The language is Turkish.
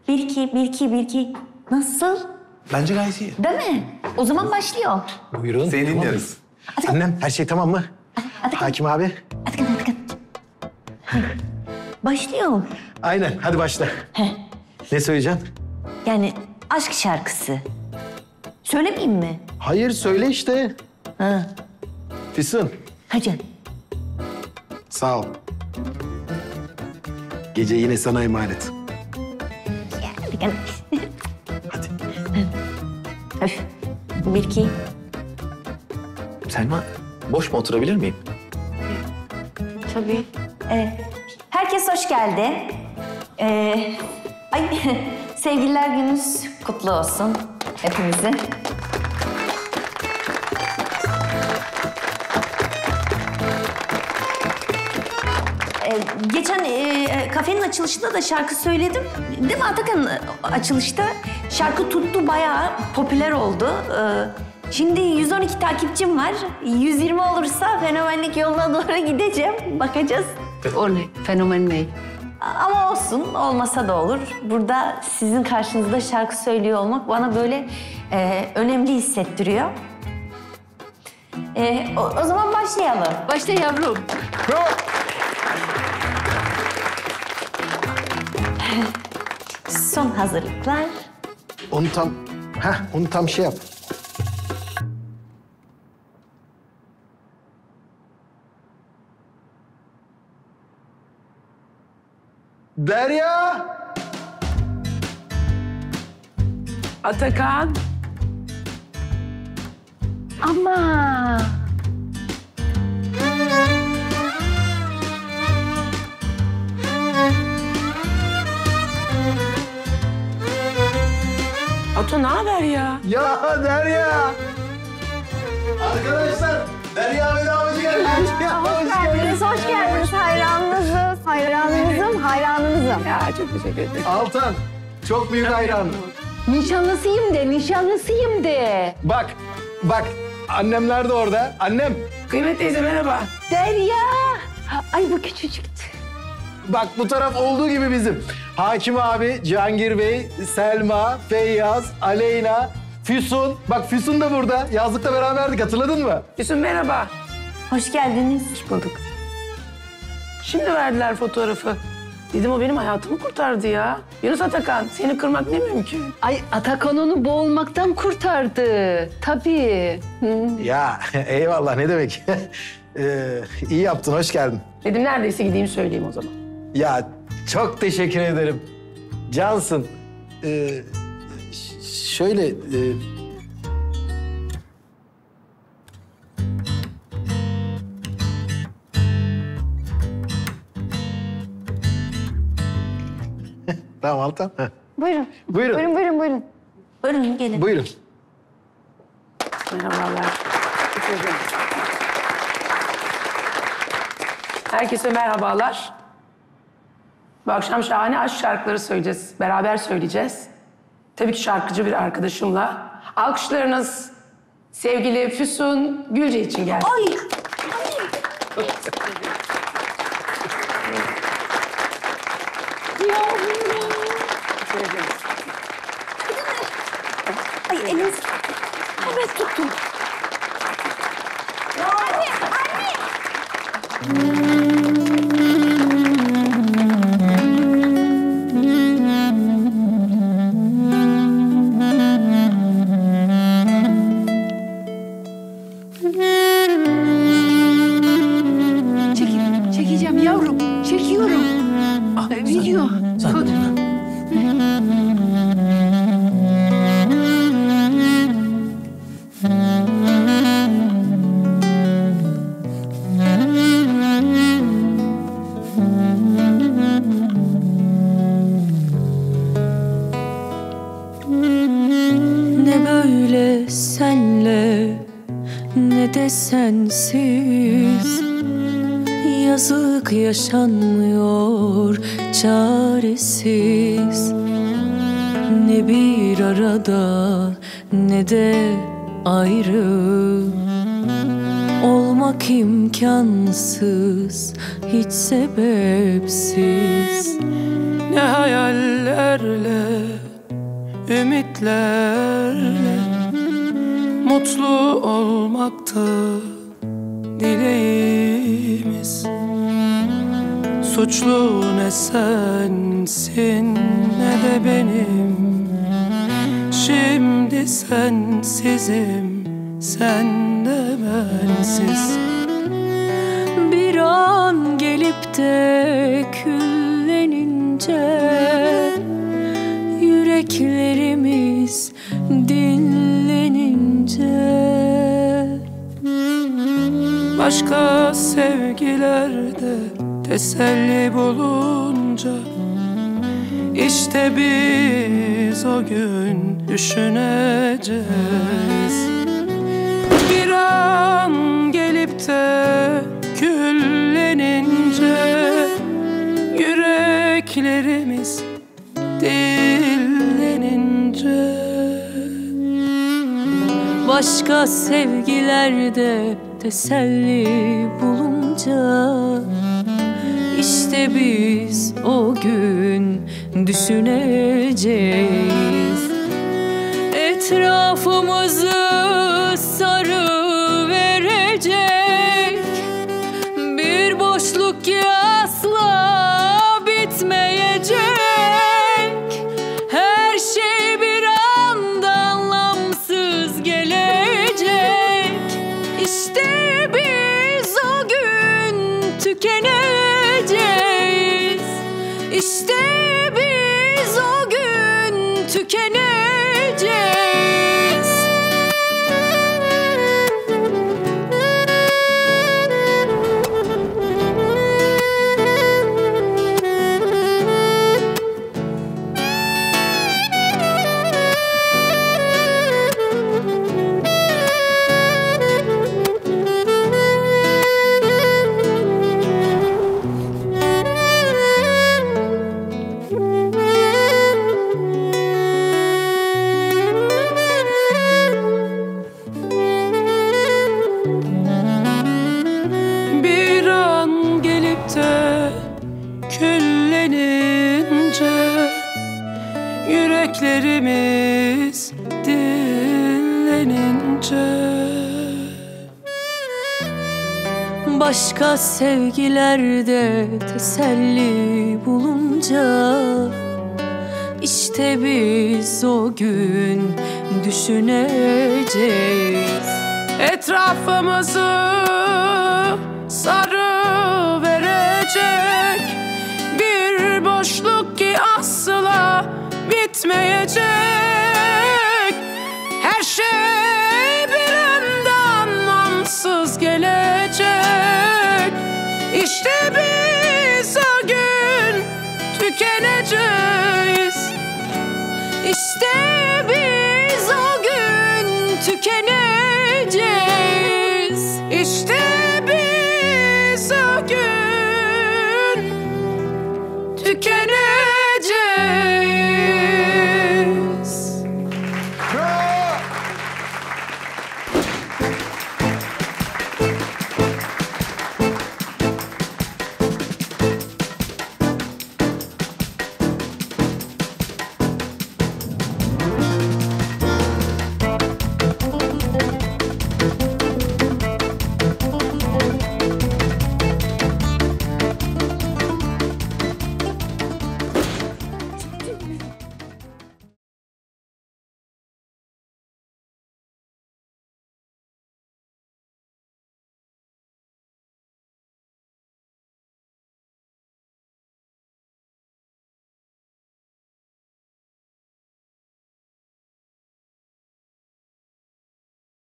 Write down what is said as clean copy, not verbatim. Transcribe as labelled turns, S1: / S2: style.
S1: Bir iki, bir iki, bir iki. Nasıl?
S2: Bence gayet iyi.
S1: Değil mi? O zaman başlıyor.
S3: Buyurun.
S2: Seni dinliyoruz.
S3: Annem her şey tamam mı? Hakim abi.
S1: Atakan. Başlıyor.
S3: Aynen hadi başla. Ne söyleyeceksin?
S1: Yani aşk şarkısı. Söylemeyeyim mi?
S3: Hayır söyle işte.
S1: Ha.
S3: Füsun.
S1: Hadi.
S3: Sağ ol. Gece yine sana emanet.
S1: Atakan.
S3: Hadi.
S1: Öf. Bir iki.
S2: Selma, boş mu oturabilir miyim?
S1: Tabii. Herkes hoş geldi. Sevgililer gününüz kutlu olsun hepimizin. Geçen kafenin açılışında da şarkı söyledim. Değil mi Atakan? Açılışta şarkı tuttu, bayağı popüler oldu. Şimdi 112 takipçim var. 120 olursa fenomenlik yoluna doğru gideceğim. Bakacağız.
S4: O ne? Fenomen ne?
S1: Ama olsun, olmasa da olur. Burada sizin karşınızda şarkı söylüyor olmak bana böyle önemli hissettiriyor. O zaman başlayalım.
S4: Başla yavrum.
S1: Son hazırlıklar.
S3: Onu tam şey yap. Derya!
S4: Atakan. Ama. Ato ne haber ya?
S3: Ya Derya! Arkadaşlar, Derya Vedavacı gelmiş.
S5: Hoş geldiniz. Hayranınızım.
S4: Ya çok teşekkür ederim.
S3: Altan, çok büyük hayran.
S4: Nişanlısıyım de.
S3: Bak, annemler de orada. Annem,
S4: Kıymet teyze merhaba. Derya. Ay bu küçücüktü.
S3: bak bu taraf olduğu gibi bizim. Hakim abi, Cihangir Bey, Selma, Feyyaz, Aleyna, Füsun. Bak Füsun da burada. Yazlıkta beraberdik, hatırladın mı?
S4: Füsun merhaba.
S1: Hoş geldiniz.
S4: Hoş bulduk. Şimdi verdiler fotoğrafı. Dedim o benim hayatımı kurtardı ya. Yunus Atakan, seni kırmak ne mümkün.
S6: Ay Atakan onu boğulmaktan kurtardı. Tabii.
S3: Ya eyvallah, ne demek. İyi yaptın, hoş geldin.
S4: Dedim neredeyse gideyim söyleyeyim o zaman.
S3: Ya çok teşekkür ederim. Cansın. Şöyle... Tamam Altan. Heh.
S5: Buyurun.
S3: Buyurun.
S1: Buyurun gelin.
S3: Buyurun.
S4: Merhabalar. Herkese merhabalar. Bu akşam şahane aşk şarkıları söyleyeceğiz. Beraber söyleyeceğiz. Tabii ki şarkıcı bir arkadaşımla. Alkışlarınız sevgili Füsun Gülce için gelsin.
S1: Ay! Ay eliniz... Evet tuttum.
S6: Çekeceğim yavrum. Çekiyorum. Video.
S7: Ne böyle senle ne de sensiz, yazık yaşanmıyor çaresiz. Ne bir arada ne de ayrı, olmak imkansız hiç sebepsiz. Ne hayallerle, ümitlerle mutlu olmaktı dileğimiz. Suçlu ne sensin ne de benim. Şimdi sensizim, sen de bensiz. Bir an gelip de küllenince yüreklerimiz dinlenince başka sevgilerde teselli bulunca işte biz o gün düşüneceğiz. Bir an gelip de küllenince yüreklerimiz dinlenince başka sevgilerde teselli bulunca işte biz o gün düşüneceğiz. Etrafımızı sarı verecek bir boşluk ki asla bitmeyecek. Her şey bir anda anlamsız gelecek. İşte biz o gün tükeneceğiz. İşte biz o gün tükeneceğiz. Bir an gelip de küllenince yüreklerimiz dinlenince başka sevgilerde teselli bulunca işte biz o gün düşüneceğiz. Etrafımızı sarı verecek bir boşluk ki asla bitmeyecek. Her şey bir anda anlamsız gelecek. İşte biz o gün tükeneceğiz. İşte biz o gün tükeneceğiz. İşte biz o gün tükeneceğiz.